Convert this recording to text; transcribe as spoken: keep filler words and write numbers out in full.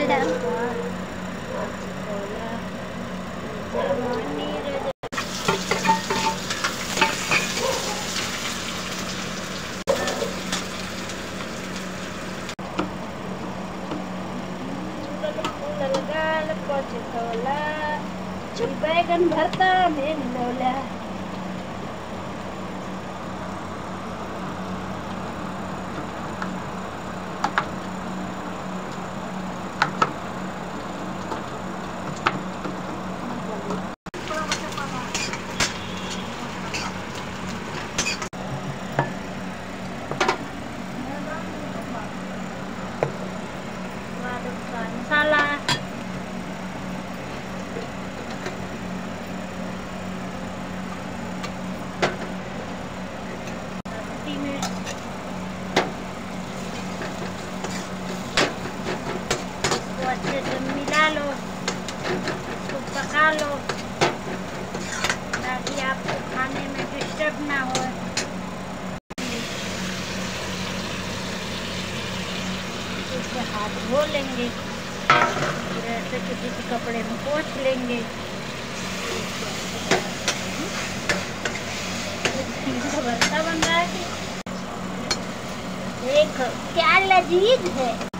बैगन भरता में लोला मसाला अच्छे से मिला लो, इसको पका लो ताकि आपको खाने में डिस्टर्ब ना हो। इससे हाथ धो लेंगे, फिर ऐसे किसी कपड़े में पोंछ लेंगे। भरता बन रहा है, देखो क्या लजीज है।